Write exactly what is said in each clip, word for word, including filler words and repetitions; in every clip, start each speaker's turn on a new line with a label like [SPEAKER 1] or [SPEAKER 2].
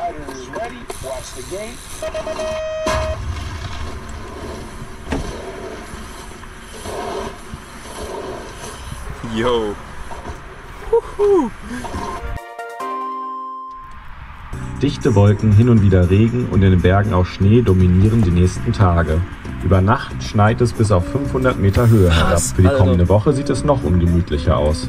[SPEAKER 1] Yo. Huhu.
[SPEAKER 2] Dichte Wolken, hin und wieder Regen und in den Bergen auch Schnee dominieren die nächsten Tage. Über Nacht schneit es bis auf fünfhundert Meter Höhe herab. Für die kommende Woche sieht es noch ungemütlicher aus.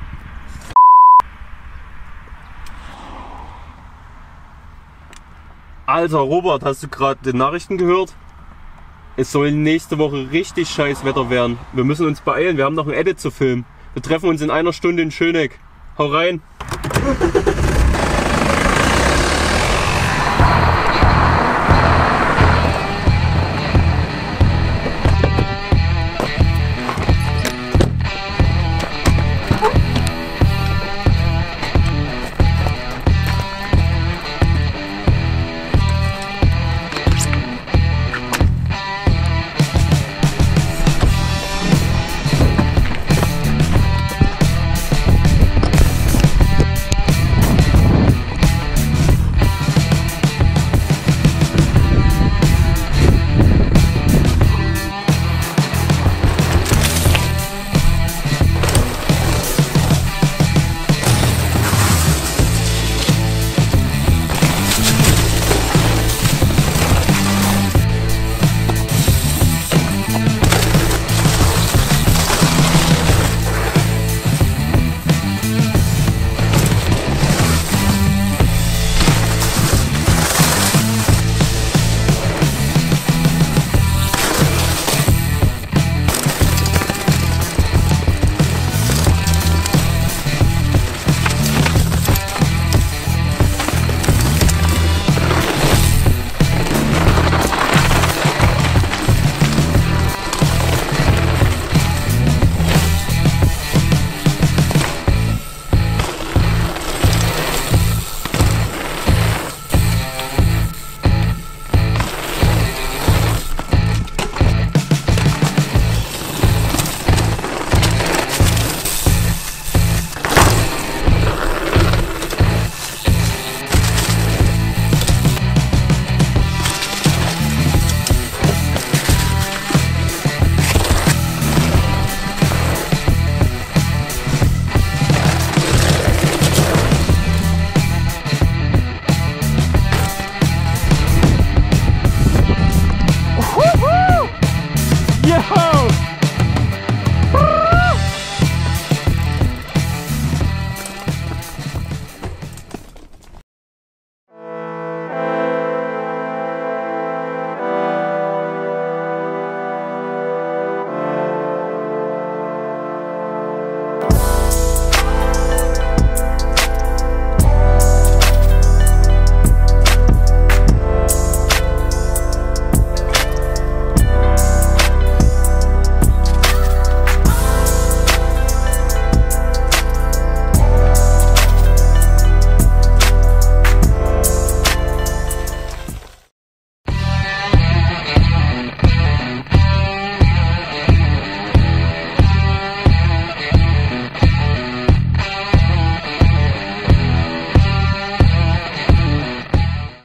[SPEAKER 1] Alter Robert, hast du gerade die Nachrichten gehört? Es soll nächste Woche richtig scheiß Wetter werden. Wir müssen uns beeilen, wir haben noch ein Edit zu filmen. Wir treffen uns in einer Stunde in Schöneck. Hau rein!